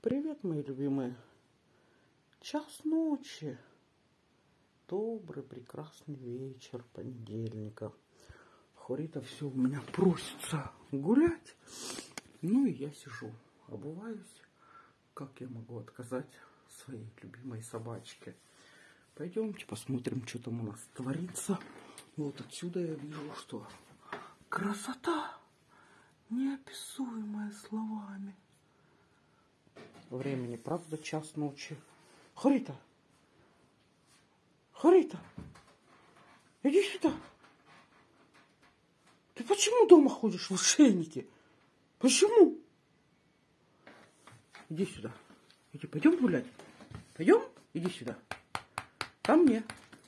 Привет, мои любимые. Час ночи. Добрый, прекрасный вечер понедельника. Хорита все у меня просится гулять. Ну и я сижу, обуваюсь. Как я могу отказать своей любимой собачке? Пойдемте посмотрим, что там у нас творится. Вот отсюда я вижу, что красота, неописуемая словами. Времени, правда, час ночи. Хорита! Хорита! Иди сюда! Ты почему дома ходишь в ошейнике? Почему? Иди сюда. Иди, пойдем гулять? Пойдем? Иди сюда. Ко мне.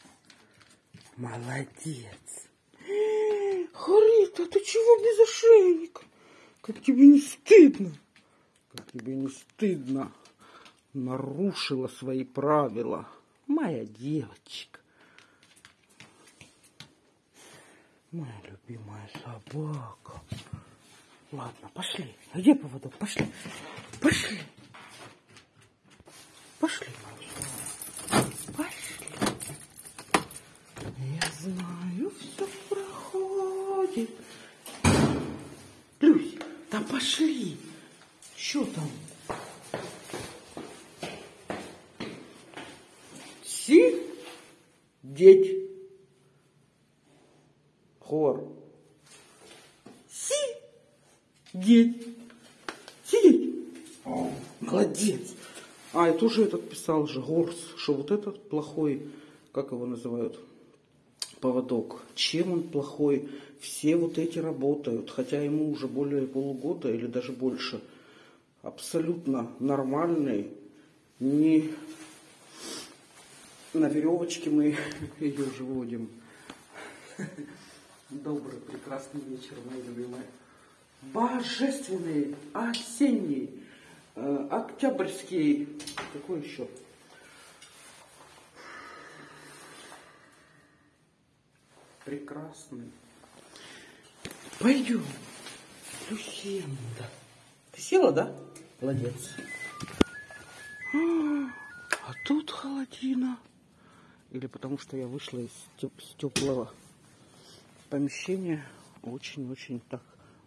Молодец. Хорита, ты чего без ошейника? Как тебе не стыдно? Как тебе не стыдно? Нарушила свои правила. Моя девочка. Моя любимая собака. Ладно, пошли. А где поводок? Пошли. Пошли. Пошли, малыш. Пошли. Я знаю, все проходит. Люсь, да пошли. Что там? Сидеть. Хор. Сидеть. Сидеть. О, молодец. А, это уже этот писал же, Горс, что вот этот плохой, как его называют, поводок. Чем он плохой? Все вот эти работают, хотя ему уже более полугода или даже больше. Абсолютно нормальный. Не на веревочке мы ее уже водим. Добрый, прекрасный вечер, мои любимые. Божественный, осенний, октябрьский. Какой еще? Прекрасный. Пойдем. Люсенда. Ты села, да? Молодец. А тут холодина. Или потому что я вышла из теплого помещения. Очень-очень так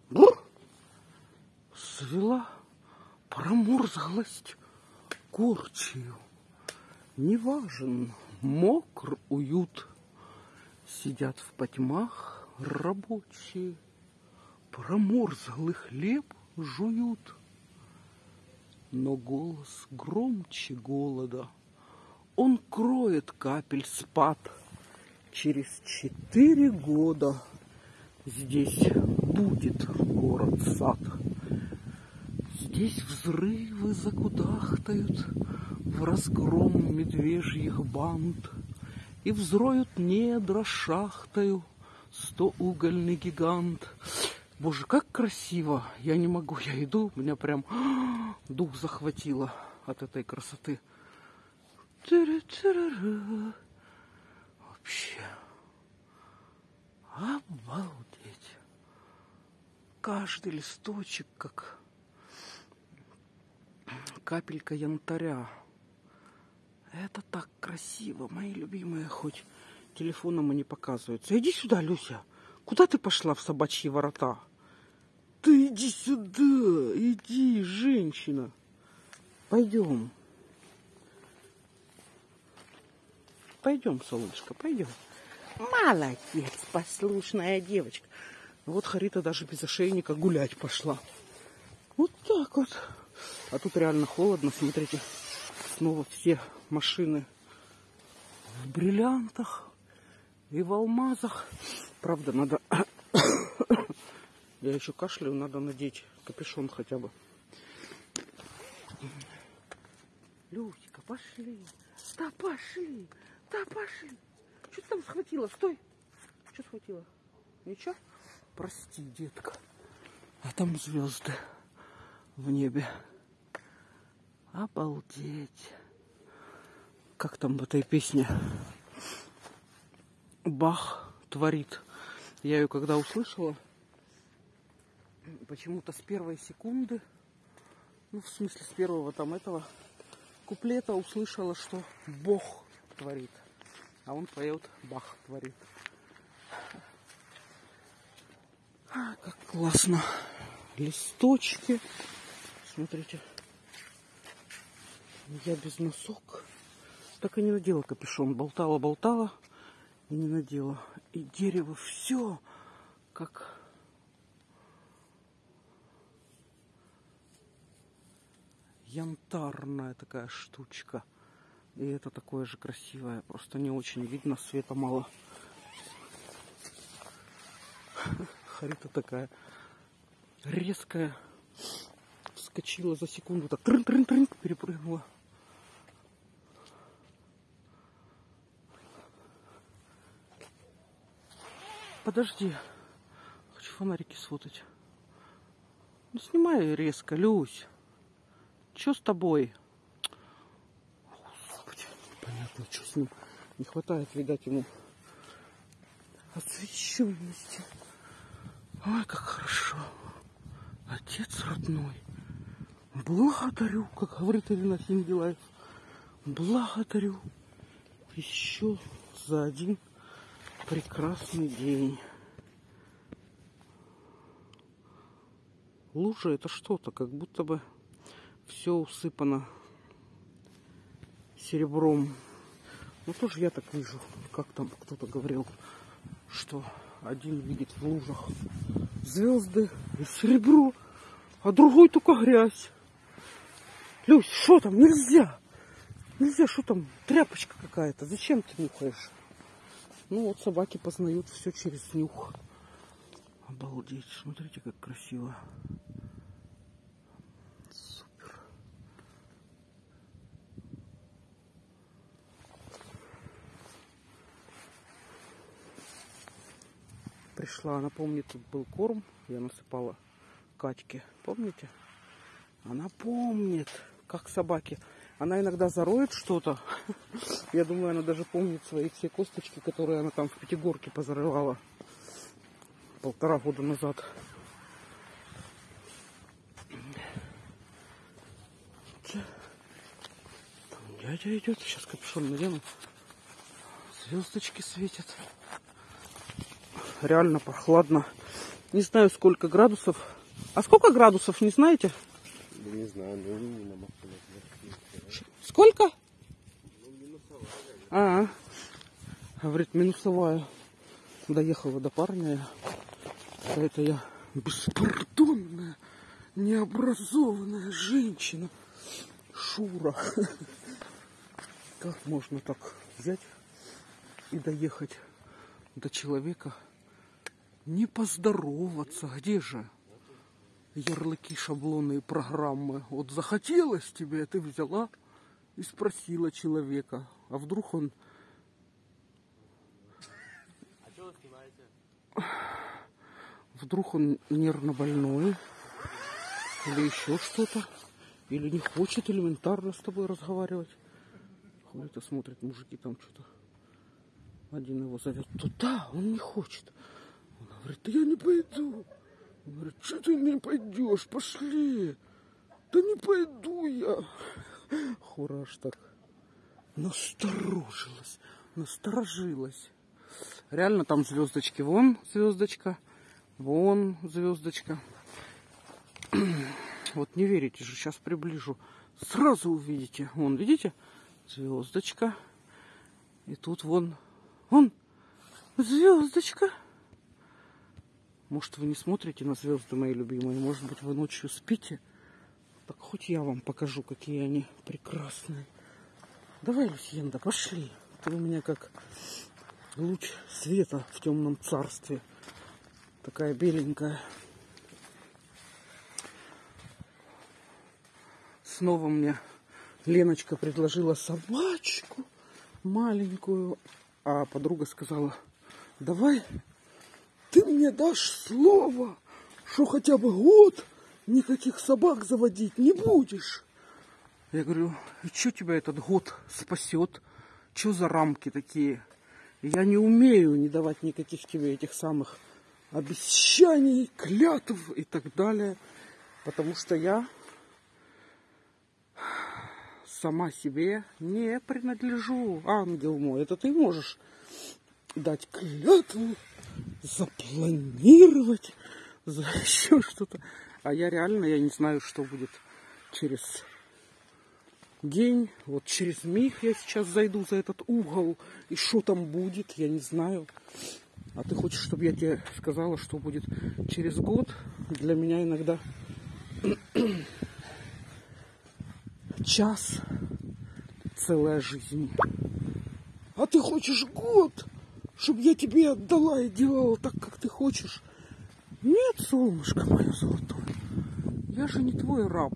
свела проморзглость корчью. Неважен мокр уют. Сидят в потьмах рабочие. Проморзглый хлеб жуют. Но голос громче голода. Он кроет капель спад. Через 4 года здесь будет город-сад. Здесь взрывы закудахтают в разгром медвежьих банд. И взроют недра шахтою 100-угольный гигант. Боже, как красиво! Я не могу, я иду, меня прям дух захватило от этой красоты. Вообще, обалдеть. Каждый листочек, как капелька янтаря. Это так красиво, мои любимые, хоть телефоном и не показываются. Иди сюда, Люся. Куда ты пошла в собачьи ворота? Ты иди сюда, иди, женщина. Пойдем. Пойдем, солнышко, пойдем. Молодец, послушная девочка. Вот Хорита даже без ошейника гулять пошла. Вот так вот. А тут реально холодно, смотрите. Снова все машины в бриллиантах и в алмазах. Правда, надо... Я еще кашляю, надо надеть капюшон хотя бы. Люсика, пошли. Да пошли. Да пошли. Что ты там схватила? Стой. Что схватила? Ничего? Прости, детка. А там звезды в небе. Обалдеть. Как там в этой песне? Бах творит. Я ее когда услышала, почему-то с первой секунды Ну, в смысле, с первого там этого куплета услышала, что Бог творит. А он поет, Бах творит. Как классно. Листочки. Смотрите. Я без носок. Так и не надела капюшон. Болтала и не надела. И дерево все как янтарная такая штучка. И это такое же красивое. Просто не очень видно, света мало. Харита такая резкая. Вскочила за секунду, так трын-трын-трын, перепрыгнула. Подожди. Хочу фонарики сфотать. Ну, снимай резко, Люсь. Что с тобой? Господи, понятно, что с ним. Не хватает, видать, ему освещенности. Ой, как хорошо. Отец родной. Благодарю, как говорит Ирина Хингелаев. Благодарю еще за один прекрасный день. Лужа это что-то, как будто бы все усыпано серебром. Ну тоже я так вижу, как там кто-то говорил, что один видит в лужах звезды и серебро, а другой только грязь. Люсь, что там? Нельзя! Нельзя, что там? Тряпочка какая-то. Зачем ты нюхаешь? Ну вот собаки познают все через нюх. Обалдеть. Смотрите, как красиво. Супер. Пришла, она помнит, тут был корм. Я насыпала Катьке. Помните? Она помнит, как собаки. Она иногда зароет что-то. Я думаю, она даже помнит свои все косточки, которые она там в Пятигорке позарывала 1,5 года назад. Там дядя идет. Сейчас капюшон надену. Звездочки светят. Реально прохладно. Не знаю, сколько градусов. А сколько градусов, не знаете? Да не знаю, но минимум. Сколько? Говорит, минусовая. Доехала до парня. Это я беспардонная, необразованная женщина. Шура. Как можно так взять и доехать до человека, не поздороваться? Где же ярлыки, шаблоны и программы? Вот захотелось тебе, ты взяла и спросила человека, а вдруг он... А что вы снимаете? Вдруг он нервно больной, или еще что-то, или не хочет элементарно с тобой разговаривать. Ходит и смотрит, мужики там что-то. Один его зовет туда, он не хочет. Он говорит, да я не пойду. Он говорит, что ты не пойдешь, пошли. Да не пойду я. Хураш так насторожилась. Реально там звездочки. Вон звездочка, вон звездочка. Вот не верите же, сейчас приближу. Сразу увидите. Вон, видите? Звездочка. И тут вон звездочка. Может, вы не смотрите на звезды, мои любимые. Может быть, вы ночью спите. Так хоть я вам покажу, какие они прекрасные. Давай, Люсьенда, пошли. Ты у меня как луч света в темном царстве. Такая беленькая. Снова мне Леночка предложила собачку маленькую. А подруга сказала, давай ты мне дашь слово, что хотя бы год никаких собак заводить не будешь. Я говорю, и что тебя этот год спасет? Что за рамки такие? Я не умею не давать никаких тебе этих самых обещаний, клятв и так далее. Потому что я сама себе не принадлежу, ангел мой. Это ты можешь дать клятву, запланировать, за еще что-то. А я реально, я не знаю, что будет через день. Вот через миг я сейчас зайду за этот угол. И что там будет, я не знаю. А ты хочешь, чтобы я тебе сказала, что будет через год? Для меня иногда час целая жизнь. А ты хочешь год, чтобы я тебе отдала и делала так, как ты хочешь? Нет, солнышко мое золотое. Я же не твой раб.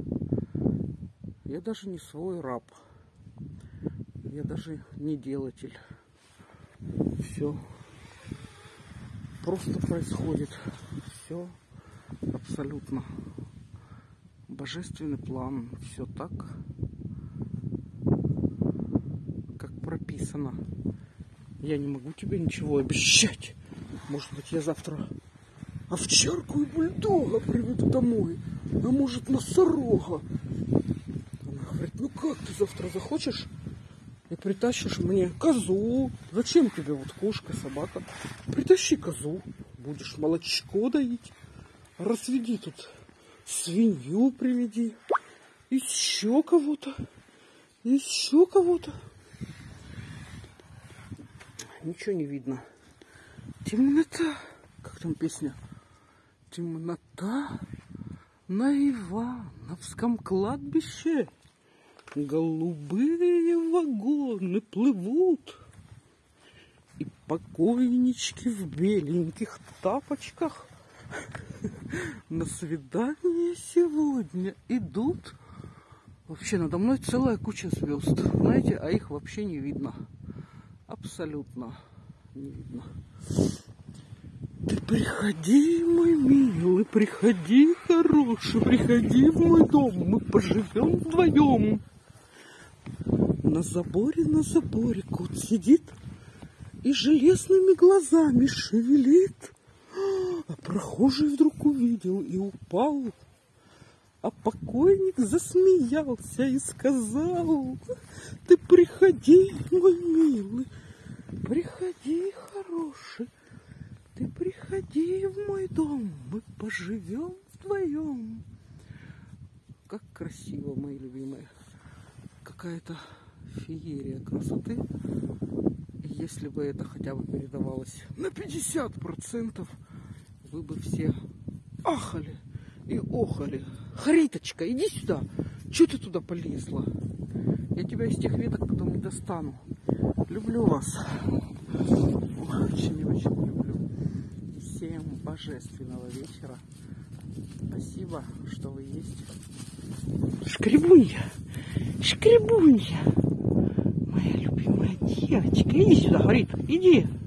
Я даже не свой раб. Я даже не делатель. Все просто происходит. Все абсолютно. Божественный план. Все так, как прописано. Я не могу тебе ничего обещать. Может быть, я завтра овчарку и бульдога приведу домой. А может, носорога. Она говорит, ну как ты завтра захочешь и притащишь мне козу? Зачем тебе вот кошка, собака? Притащи козу. Будешь молочко доить. Разведи тут свинью, приведи. Еще кого-то. Еще кого-то. Ничего не видно. Темнота. Как там песня? Темнота на Ивановском кладбище. Голубые вагоны плывут. И покойнички в беленьких тапочках на свидание сегодня идут. Вообще надо мной целая куча звезд. Знаете, а их вообще не видно. Абсолютно не видно. Ты приходи, мой милый, приходи, хороший, приходи в мой дом, мы поживем вдвоем. На заборе кот сидит и железными глазами шевелит. А прохожий вдруг увидел и упал. А покойник засмеялся и сказал: ты приходи, мой милый, приходи, хороший. Ты приходи в мой дом, мы поживем вдвоем. Как красиво, мои любимые. Какая-то феерия красоты. И если бы это хотя бы передавалось на 50%, вы бы все ахали и охали. Хариточка, иди сюда. Чего ты туда полезла? Я тебя из тех веток потом не достану. Люблю вас. Очень и очень люблю. Всем божественного вечера. Спасибо, что вы есть. Шкребунья, шкребунья, моя любимая девочка. Иди сюда, говорит, иди.